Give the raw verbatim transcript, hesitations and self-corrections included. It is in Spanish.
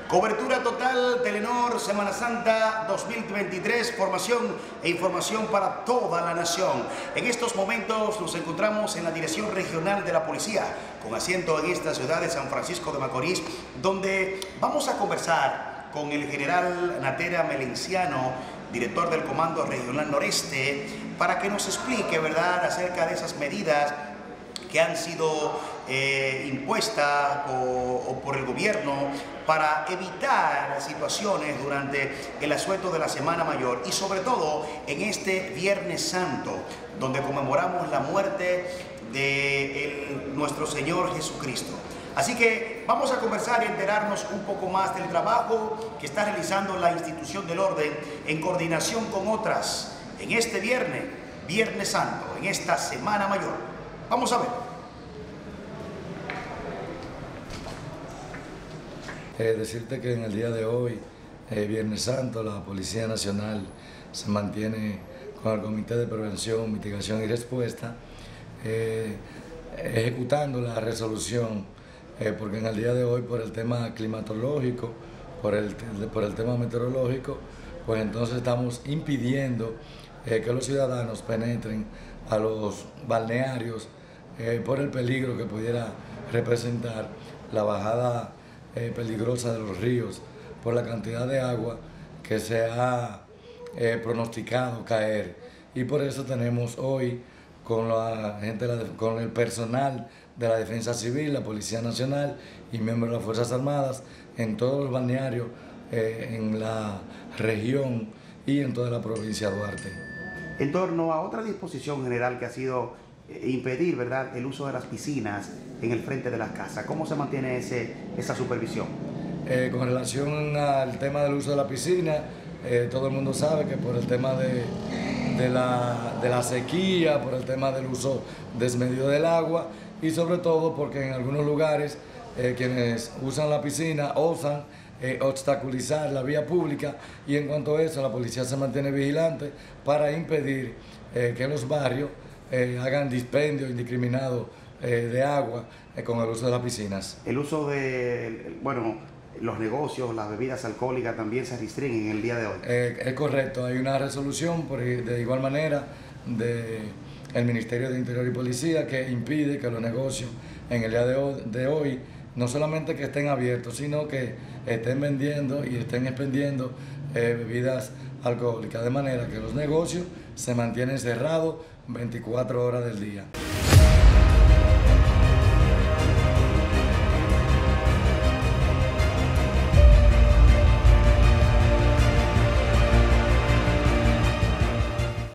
Cobertura total Telenor Semana Santa dos mil veintitrés, formación e información para toda la nación. En estos momentos nos encontramos en la Dirección Regional de la Policía, con asiento en esta ciudad de San Francisco de Macorís, donde vamos a conversar con el general Natera Melenciano, director del Comando Regional Noreste, para que nos explique, ¿verdad?, acerca de esas medidas que han sido eh, impuestas por, o por el gobierno para evitar situaciones durante el asueto de la Semana Mayor y sobre todo en este Viernes Santo, donde conmemoramos la muerte de el, nuestro Señor Jesucristo. Así que vamos a conversar y enterarnos un poco más del trabajo que está realizando la institución del orden en coordinación con otras en este viernes, Viernes Santo, en esta Semana Mayor. Vamos a ver. Eh, decirte que en el día de hoy, eh, Viernes Santo, la Policía Nacional se mantiene con el Comité de Prevención, Mitigación y Respuesta, eh, ejecutando la resolución, eh, porque en el día de hoy, por el tema climatológico, por el, por el tema meteorológico, pues entonces estamos impidiendo eh, que los ciudadanos penetren a los balnearios eh, por el peligro que pudiera representar la bajada eh, peligrosa de los ríos por la cantidad de agua que se ha eh, pronosticado caer. Y por eso tenemos hoy con, la gente, con el personal de la Defensa Civil, la Policía Nacional y miembros de las Fuerzas Armadas en todos los balnearios eh, en la región y en toda la provincia de Duarte. En torno a otra disposición general que ha sido eh, impedir, ¿verdad?, el uso de las piscinas en el frente de las casas. ¿Cómo se mantiene ese, esa supervisión? Eh, con relación al tema del uso de la piscina, eh, todo el mundo sabe que por el tema de, de, la, de la sequía, por el tema del uso desmedido del agua y sobre todo porque en algunos lugares eh, quienes usan la piscina osan Eh, obstaculizar la vía pública, y en cuanto a eso la policía se mantiene vigilante para impedir eh, que los barrios eh, hagan dispendio indiscriminado eh, de agua eh, con el uso de las piscinas. El uso de, bueno, los negocios, las bebidas alcohólicas también se restringen en el día de hoy. Eh, es correcto, hay una resolución por, de igual manera del Ministerio de Interior y Policía que impide que los negocios en el día de hoy, de hoy no solamente que estén abiertos, sino que estén vendiendo y estén expendiendo eh, bebidas alcohólicas, de manera que los negocios se mantienen cerrados veinticuatro horas del día.